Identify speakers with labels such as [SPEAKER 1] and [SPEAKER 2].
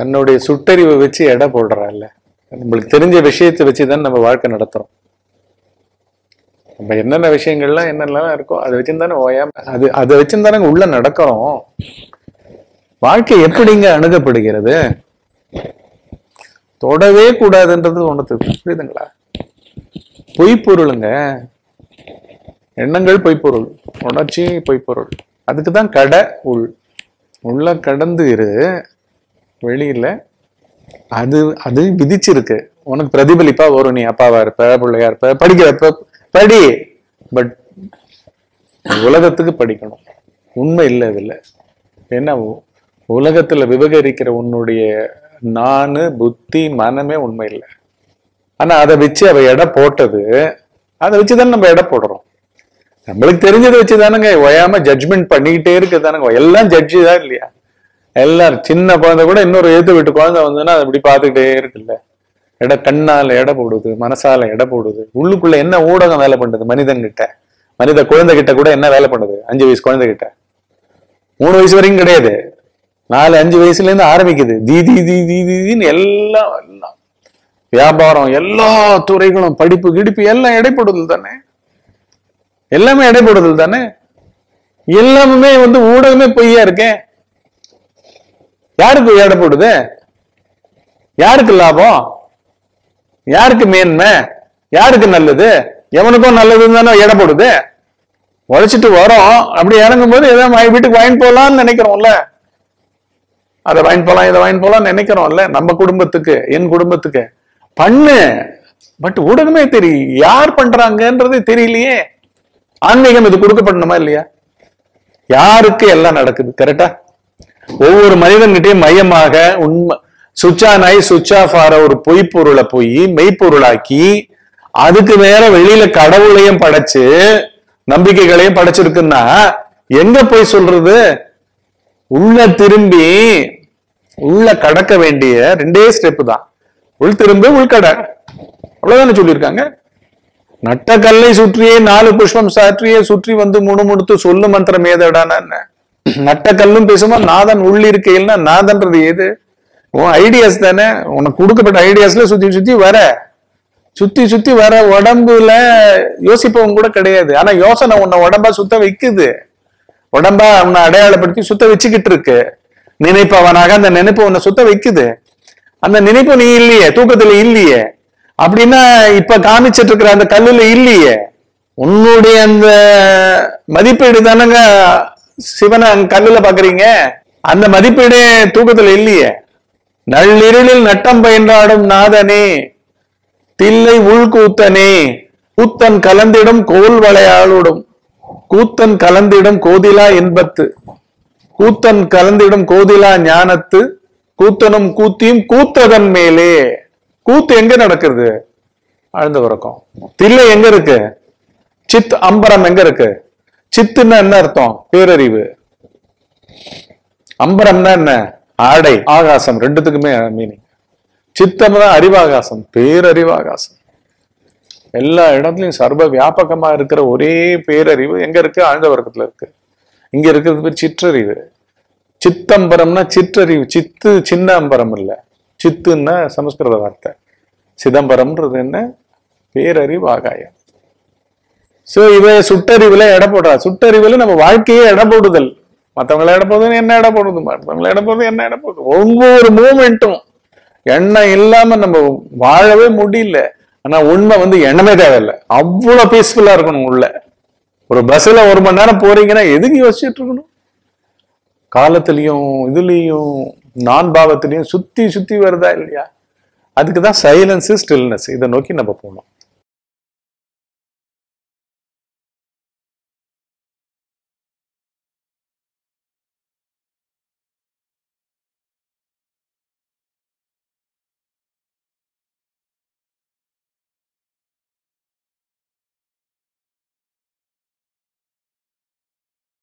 [SPEAKER 1] தன்னுடைய சுட்டறிவை வச்சு எடை போடுறாள்ல. நம்மளுக்கு தெரிஞ்ச விஷயத்தை வச்சுதான் நம்ம வாழ்க்கை நடத்துறோம். நம்ம என்னென்ன விஷயங்கள்லாம் என்னென்னலாம் இருக்கோ அதை வச்சுருந்தானே ஓயாம அதை வச்சுருந்தானே உள்ள நடக்கிறோம். வாழ்க்கை எப்படிங்க அணுகப்படுகிறது? தொடவே கூடாதுன்றது ஒண்ணு புரியுதுங்களா? பொய்ப்பொருளுங்க, எண்ணங்கள் பொய்ப்பொருள், உணர்ச்சி பொய்ப்பொருள். அதுக்குதான் கடை உள்ள கடந்து இரு, வெளியில அது அது விதிச்சிருக்கு. உனக்கு பிரதிபலிப்பா வரும். நீ அப்பாவா இருப்ப, பிள்ளையா இருப்ப, படிக்கிறப்ப படி. பட் உலகத்துக்கு படிக்கணும். உண்மை இல்லை இதுல. என்ன உலகத்துல விவகரிக்கிற உன்னுடைய நானு, புத்தி, மனமே உண்மை இல்லை. ஆனா அதை வச்சு அவ எடை போட்டது, அதை வச்சுதானே நம்ம எடை போடுறோம். நம்மளுக்கு தெரிஞ்சதை வச்சுதானுங்க ஓயாம ஜட்ஜ்மெண்ட் பண்ணிக்கிட்டே இருக்குதானுங்க. எல்லாம் ஜட்ஜி தான் இல்லையா? எல்லாரும் சின்ன குழந்தை கூட இன்னொரு எழுத்து வீட்டு குழந்தை வந்ததுன்னா அதை இப்படி பார்த்துக்கிட்டே இருக்குல்ல. கண்ணால எடை போடுது, மனசால எடை போடுது. உள்ளுக்குள்ள என்ன ஊடகம் வேலை பண்ணுது? மனித குழந்தை கிட்ட கூட என்ன வேலை பண்ணுது? 5 வயசு குழந்தை கிட்ட 3 வயசு வரைக்கும் கிடையாது, 4-5 வயசுல இருந்து ஆரம்பிக்குது. தீதின்னு எல்லாம் வியாபாரம், எல்லா துறைகளும், படிப்பு கிடிப்பு எல்லாம் எடைப்படுதல் தானே. எல்லாமே எடைப்படுதல் தானே. எல்லாமே ஊடகமே பொய்யா இருக்கேன். யாருக்கு எடைப்படுது? யாருக்கு லாபம்? யாருக்கு மேன்மை? யாருக்கு நல்லது? எவனுக்கும் நல்லதுன்னு தானே எடைப்படுது. உழைச்சிட்டு வரோம், அப்படி இறங்கும் போது ஏதாவது வீட்டுக்கு வாங்கி போலான்னு நினைக்கிறோம்ல. அதை வாங்கி போலாம், இதை வாங்கி போலாம்னு நினைக்கிறோம்ல. நம்ம குடும்பத்துக்கு, என் குடும்பத்துக்கு பண்ணு. பட் ஊடகமே தெரியும், யார் பண்றாங்கன்றதே தெரியலையே. ஆன்மீகம் இது கொடுக்கப்படணுமா இல்லையா? யாருக்கு எல்லாம் நடக்குது? கரெக்டா? ஒவ்வொரு மனிதன்கிட்டையும் மையமாக உண்மை சுவிட்ச் ஆன் ஆகி சுவிட்ச் ஆஃப் ஆற ஒரு பொய்ப்பொருளை போய் மெய்ப்பொருளாக்கி, அதுக்கு மேல வெளியில கடவுளையும் படைச்சு நம்பிக்கைகளையும் படைச்சிருக்குன்னா எங்க போய் சொல்றது? உள்ள திரும்பி உள்ள கடக்க வேண்டிய 2 ஸ்டெப் தான். உள் திரும்ப உள்கடை, அவ்வளவுதானே சொல்லியிருக்காங்க. நட்ட கல்லை சுற்றியே 4 புஷ்பம் சாற்றியே சுற்றி முணுமுணுத்து சொல்லு மந்திரம் ஏதடான. நட்ட கல்லும் பேசுமா நாதன் உள்ளிருக்கையில்னா நாதன்றது ஏது? உன் ஐடியாஸ் தானே. உனக்கு கொடுக்கப்பட்ட ஐடியாஸ்ல சுத்தி வர உடம்புல யோசிப்பவங்க கூட கிடையாது. ஆனா யோசனை உன்னை உடம்பா சுத்த வைக்குது. உடம்பா உன்னை அடையாளப்படுத்தி சுத்த வச்சுக்கிட்டு இருக்கு. நினைப்பவனாக அந்த நினைப்பு உன்னை சுத்த வைக்குது. அந்த நினைப்பு நீ இல்லையே, தூக்கத்துல இல்லையே. அப்படின்னா இப்ப காமிச்சிட்டு இருக்கிற அந்த கல்லுல இல்லையே. உன்னுடைய அந்த மதிப்பீடு தானங்க சிவனை கல்லுல பாக்குறீங்க. அந்த மதிப்பீடு தூக்கத்துல இல்லையே. நள்ளிருளில் நட்டம் பயின்றாடும் நாதனே, தில்லை உள்கூத்தனே, கூத்தன் கலந்திடும் கோல் வளையாளுடும், கூத்தன் கலந்திடும் கோதிலா இன்பத்து, கூத்தன் கலந்திடும் கோதிலா ஞானத்து, கூத்தனும் கூத்தியும் கூத்ததன் மேலே. கூத்து எங்க நடக்குது? ஆழ்ந்த உறக்கம். தில்லை எங்க இருக்கு? சித் அம்பரம் எங்க இருக்கு? சித்துன்னா என்ன அர்த்தம்? பேரறிவு. அம்பரம்னா என்ன? ஆடை, ஆகாசம். ரெண்டுத்துக்குமே மீனிங். சித்தம் தான் அறிவாகாசம், பேரறிவாகாசம். எல்லா இடத்துலயும் சர்வ வியாபகமா இருக்கிற ஒரே பேரறிவு எங்க இருக்கு? ஆழ்ந்த வர்க்கத்துல இருக்கு. இங்க இருக்கிறது பேர் சிற்றறிவு. சித்தம்பரம்னா சிற்றறிவு. சித்து சின்ன அம்பரம் இல்ல. சித்துன்னா சமஸ்கிருத வார்த்தை. சிதம்பரம்ன்றது என்ன? பேரறிவு ஆகாயம். சோ இவ சுட்டறிவுல எடை போடுறா. சுட்டறிவுல நம்ம வாழ்க்கையே எடை போடுதல். மற்றவங்களை எடை போடுறது என்ன எடை போடுது, மற்றவங்களை எடை போடுறது என்ன எடை போடுது. ஒவ்வொரு மூமெண்ட்டும் எண்ணம் இல்லாம நம்ம வாழவே முடியல. ஆனா உண்மை எண்ணமே தேவையில்லை. அவ்வளவு பீஸ்ஃபுல்லா இருக்கணும் உள்ள. ஒரு பஸ்ல 1 மணி நேரம் போறீங்கன்னா எதுக்கு யோசிச்சுட்டு இருக்கணும்? காலத்திலையும் இதுலயும் நான் பாவத்திலையும் சுத்தி வருதா இல்லையா? அதுக்குதான் சைலன்ஸ், ஸ்டில்னஸ். இதை நோக்கி நம்ம போகணும்.